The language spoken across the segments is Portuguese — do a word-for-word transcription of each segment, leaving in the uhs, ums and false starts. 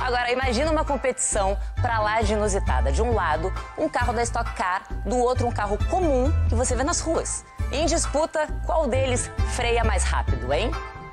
Agora, imagina uma competição pra lá de inusitada. De um lado, um carro da Stock Car, do outro, um carro comum que você vê nas ruas. Em disputa, qual deles freia mais rápido, hein?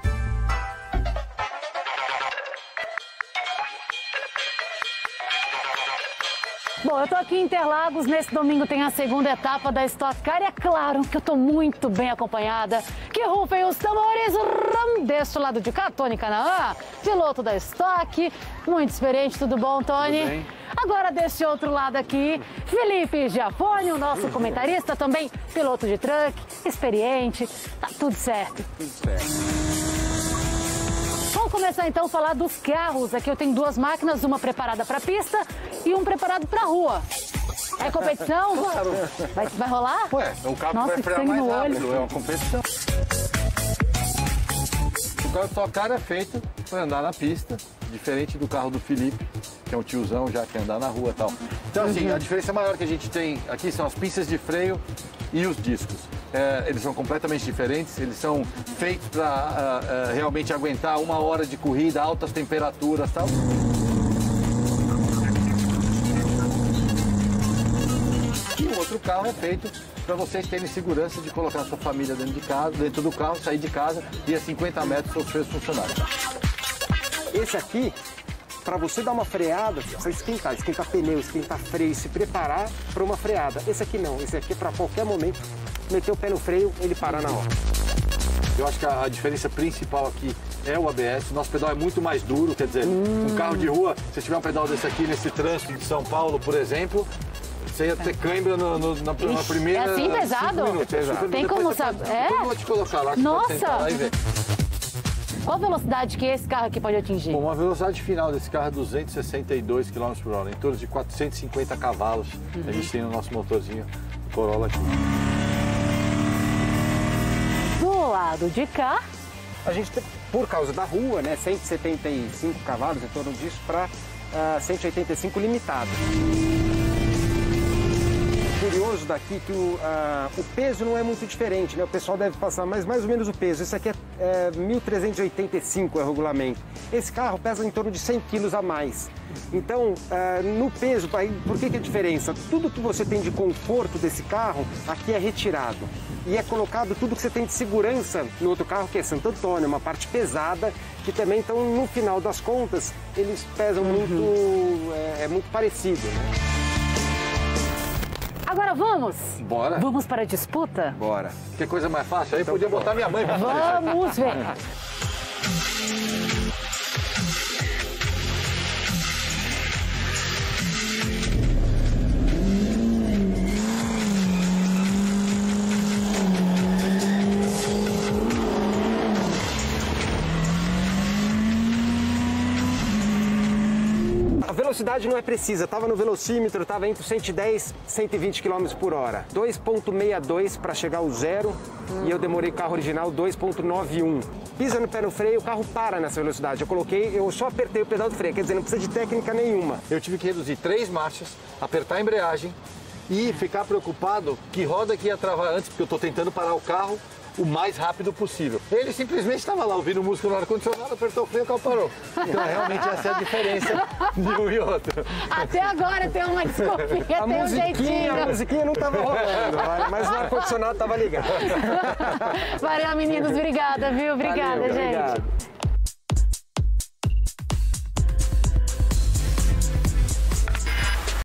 Bom, eu tô aqui em Interlagos, nesse domingo tem a segunda etapa da Stock Car e é claro que eu tô muito bem acompanhada. Que rufem os tambores, deste lado de cá, Tony Canaã, piloto da Stock, muito experiente, tudo bom, Tony? Tudo bem. Agora deste outro lado aqui, Felipe Giafone, o nosso comentarista, também piloto de truck, experiente, tá tudo certo. Tudo certo. Vamos começar então a falar dos carros. Aqui eu tenho duas máquinas, uma preparada para pista e um preparado para rua. É competição? Claro. Vai, vai rolar? Ué, um carro Nossa, que vai frear sangue mais no rápido, olho. é uma competição. O carro Stock Car é feito para andar na pista, diferente do carro do Felipe, que é um tiozão já que andar na rua e tal. Então, assim, Uhum. a diferença maior que a gente tem aqui são as pinças de freio e os discos. É, eles são completamente diferentes, eles são feitos para uh, uh, realmente aguentar uma hora de corrida, altas temperaturas e tal. E o outro carro é feito para vocês terem segurança de colocar a sua família dentro de casa, dentro do carro, sair de casa e a cinquenta metros seus freios funcionarem. Esse aqui, para você dar uma freada, você esquentar, esquentar pneu, esquentar freio, se preparar para uma freada. Esse aqui não, esse aqui é para qualquer momento, meter o pé no freio, ele parar na hora. Eu acho que a, a diferença principal aqui é o A B S. Nosso pedal é muito mais duro, quer dizer, hum. um carro de rua, se tiver um pedal desse aqui nesse trânsito de São Paulo, por exemplo, você ia ter cãibra no, no, na, na primeira... É assim pesado? Minutos, é pesado. Tem Depois como você saber? pode, É? Eu vou te colocar lá, Nossa! você pode sentar lá e ver. Qual a velocidade que esse carro aqui pode atingir? Bom, a velocidade final desse carro é duzentos e sessenta e dois quilômetros por hora, em torno de quatrocentos e cinquenta cavalos. Uhum. A gente tem no nosso motorzinho Corolla aqui. Do lado de cá, A gente tem, por causa da rua, né, cento e setenta e cinco cavalos, em torno disso, para uh, cento e oitenta e cinco limitado. Curioso daqui que o, uh, o peso não é muito diferente, né? O pessoal deve passar mais, mais ou menos o peso. Esse aqui é, é mil trezentos e oitenta e cinco é o regulamento. Esse carro pesa em torno de cem quilos a mais. Então, uh, no peso, por que que é a diferença? Tudo que você tem de conforto desse carro, aqui é retirado. E é colocado tudo que você tem de segurança no outro carro, que é Santo Antônio, uma parte pesada, que também, então, no final das contas, eles pesam uhum. muito, é, é muito parecido, né? Agora vamos? Bora. Vamos para a disputa? Bora. Que coisa mais fácil? Aí então, podia botar minha mãe pra fazer. Vamos ver. A velocidade não é precisa, estava no velocímetro, estava entre cento e dez e cento e vinte quilômetros por hora. dois ponto sessenta e dois para chegar ao zero hum. e eu demorei carro original dois ponto noventa e um. Pisa no pé no freio, o carro para nessa velocidade. Eu coloquei, eu só apertei o pedal do freio, quer dizer, não precisa de técnica nenhuma. Eu tive que reduzir três marchas, apertar a embreagem e ficar preocupado que roda que ia travar antes, porque eu estou tentando parar o carro o mais rápido possível. Ele simplesmente estava lá ouvindo música no ar-condicionado, apertou o freio e o carro parou. Então realmente essa é a diferença de um e outro. Até agora tem uma desculpinha, a tem um musiquinha, jeitinho. A musiquinha não estava rolando, mas o ar-condicionado estava ligado. Valeu, meninos. Obrigada, viu? Obrigada, Valeu, gente. Obrigado.